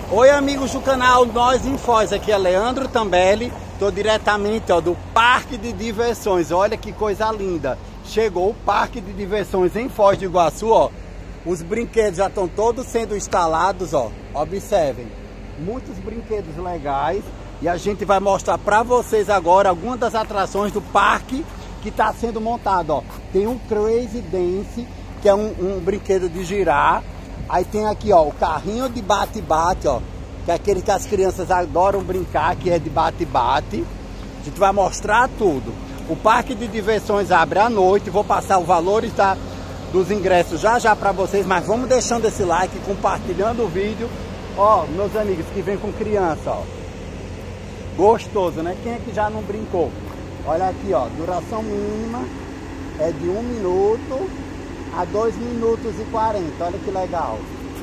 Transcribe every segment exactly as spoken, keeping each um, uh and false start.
Oi amigos do canal Nós em Foz, aqui é Leandro Tambelli, estou diretamente ó, do Parque de Diversões. Olha que coisa linda, chegou o Parque de Diversões em Foz do Iguaçu, ó. Os brinquedos já estão todos sendo instalados, ó. Observem, muitos brinquedos legais, e a gente vai mostrar para vocês agora algumas das atrações do parque que está sendo montado, ó. Tem um Crazy Dance, que é um, um brinquedo de girar. Aí tem aqui, ó, o carrinho de bate-bate, ó, que é aquele que as crianças adoram brincar, que é de bate-bate. A gente vai mostrar tudo. O parque de diversões abre à noite, vou passar os valores da, dos ingressos já já para vocês, mas vamos deixando esse like, compartilhando o vídeo. Ó, meus amigos que vêm com criança, ó. Gostoso, né? Quem é que já não brincou? Olha aqui, ó, duração mínima é de um minuto a dois minutos e quarenta, olha que legal.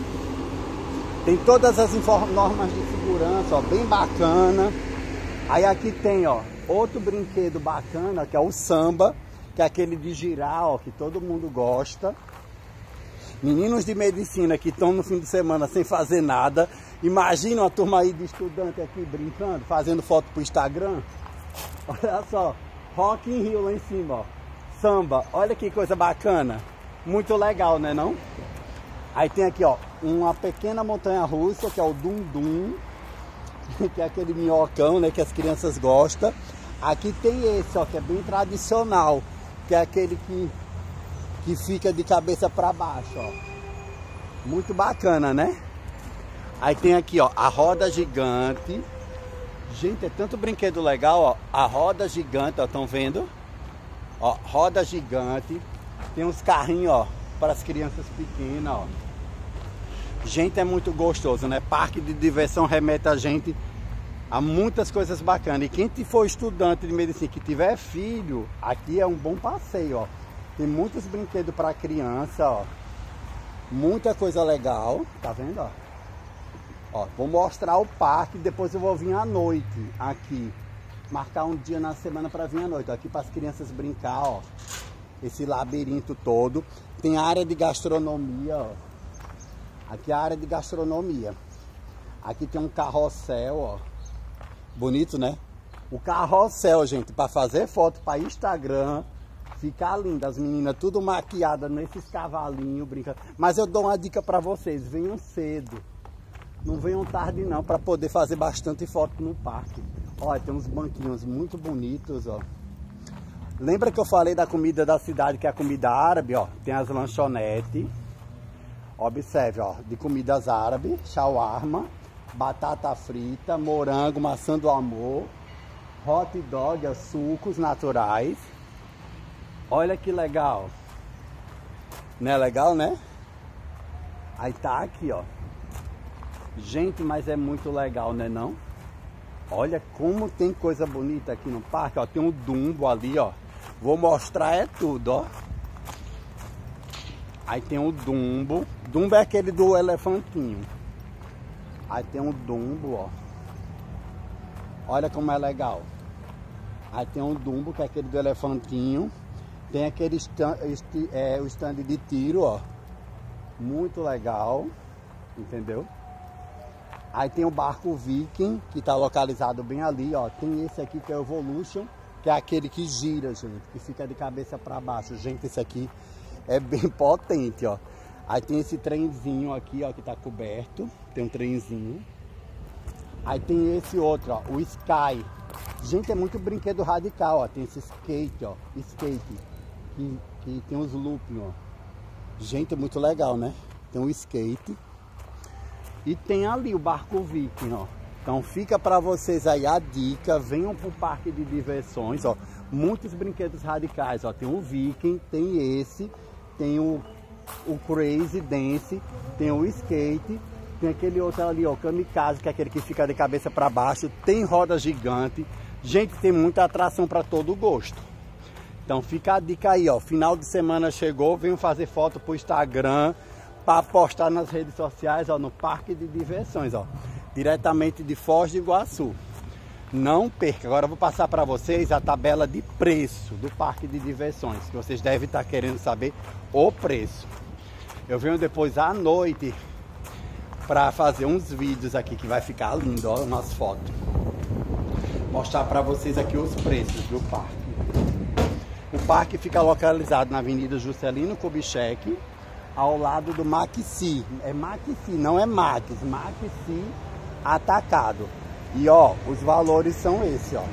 Tem todas as normas de segurança, ó, bem bacana. Aí aqui tem, ó, outro brinquedo bacana, que é o samba, que é aquele de girar, ó, que todo mundo gosta. Meninos de medicina que estão no fim de semana sem fazer nada. Imagina uma turma aí de estudante aqui brincando, fazendo foto pro Instagram. Olha só, Rock in Rio lá em cima, ó. Samba, olha que coisa bacana. Muito legal, né não? Aí tem aqui, ó, uma pequena montanha-russa, que é o Dum Dum, que é aquele minhocão, né, que as crianças gostam. Aqui tem esse, ó, que é bem tradicional, que é aquele que, que fica de cabeça para baixo, ó. Muito bacana, né? Aí tem aqui, ó, a roda gigante. Gente, é tanto brinquedo legal, ó. A roda gigante, ó, estão vendo? Ó, roda gigante. Tem uns carrinhos, ó, para as crianças pequenas, ó. Gente, é muito gostoso, né? Parque de diversão remete a gente a muitas coisas bacanas. E quem for estudante de medicina, que tiver filho, aqui é um bom passeio, ó. Tem muitos brinquedos para criança, ó. Muita coisa legal, tá vendo, ó? Ó, vou mostrar o parque, depois eu vou vir à noite aqui. Marcar um dia na semana para vir à noite, ó, aqui para as crianças brincar, ó. Esse labirinto todo. Tem a área de gastronomia, ó. Aqui é a área de gastronomia. Aqui tem um carrossel, ó. Bonito, né? O carrossel, gente, para fazer foto para Instagram. Ficar lindo. As meninas tudo maquiadas nesses cavalinhos, brincando. Mas eu dou uma dica para vocês. Venham cedo. Não venham tarde não, para poder fazer bastante foto no parque. Olha, tem uns banquinhos muito bonitos, ó. Lembra que eu falei da comida da cidade, que é a comida árabe, ó? Tem as lanchonetes. Observe, ó, de comidas árabes, shawarma, batata frita, morango, maçã do amor, hot dog, sucos naturais. Olha que legal. Não é legal, né? Aí tá aqui, ó. Gente, mas é muito legal, né não? Olha como tem coisa bonita aqui no parque, ó. Tem um Dumbo ali, ó. Vou mostrar é tudo, ó. Aí tem o Dumbo. Dumbo é aquele do elefantinho. Aí tem o Dumbo, ó. Olha como é legal. Aí tem o Dumbo, que é aquele do elefantinho. Tem aquele stand, este, é, o stand de tiro, ó. Muito legal. Entendeu? Aí tem o barco Viking, que está localizado bem ali, ó. Tem esse aqui que é o Evolution, que é aquele que gira, gente, que fica de cabeça para baixo. Gente, esse aqui é bem potente, ó. Aí tem esse trenzinho aqui, ó, que tá coberto. Tem um trenzinho. Aí tem esse outro, ó, o Sky. Gente, é muito brinquedo radical, ó. Tem esse skate, ó, skate, que, que tem os looping, ó. Gente, é muito legal, né? Tem um skate. E tem ali o barco Viking, ó. Então fica para vocês aí a dica, venham pro parque de diversões, ó. Muitos brinquedos radicais, ó. Tem o Viking, tem esse, tem o, o Crazy Dance, tem o skate, tem aquele outro ali, ó, o Kamikaze, que é aquele que fica de cabeça para baixo, tem roda gigante. Gente, tem muita atração para todo gosto. Então fica a dica aí, ó. Final de semana chegou, venham fazer foto pro Instagram, para postar nas redes sociais, ó, no parque de diversões, ó. Diretamente de Foz do Iguaçu. Não perca. Agora eu vou passar para vocês a tabela de preço do parque de diversões, que vocês devem estar querendo saber o preço. Eu venho depois à noite para fazer uns vídeos aqui que vai ficar lindo, ó, umas fotos. Mostrar para vocês aqui os preços do parque. O parque fica localizado na Avenida Juscelino Kubitschek, ao lado do Maxi. É Maxi, não é Max, Maxi Atacado. E ó, os valores são esses, ó.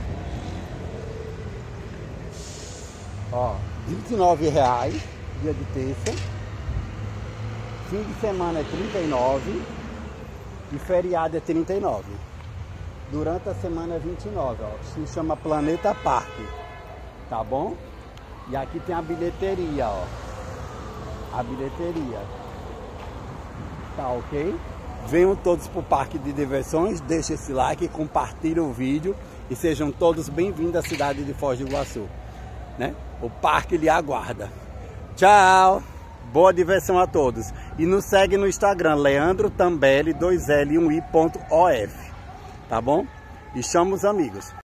Ó, vinte e nove reais, dia de terça. Fim de semana é trinta e nove e feriado é trinta e nove. Durante a semana é vinte e nove, ó. Se chama Planeta Parque, tá bom? E aqui tem a bilheteria, ó. A bilheteria. Tá ok? Venham todos pro Parque de Diversões, deixem esse like, compartilhem o vídeo e sejam todos bem-vindos à cidade de Foz do Iguaçu, né? O parque lhe aguarda. Tchau! Boa diversão a todos. E nos segue no Instagram, Leandro Tambelli dois L um I ponto O F. Tá bom? E chama os amigos.